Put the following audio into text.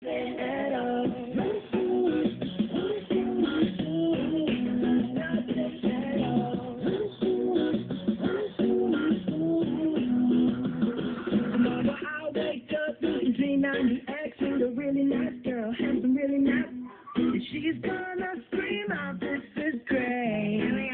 at all. Tomorrow I'll wake up and dream I'm the ex with a really nice girl, handsome, really nice. And she's gonna scream out, this is great.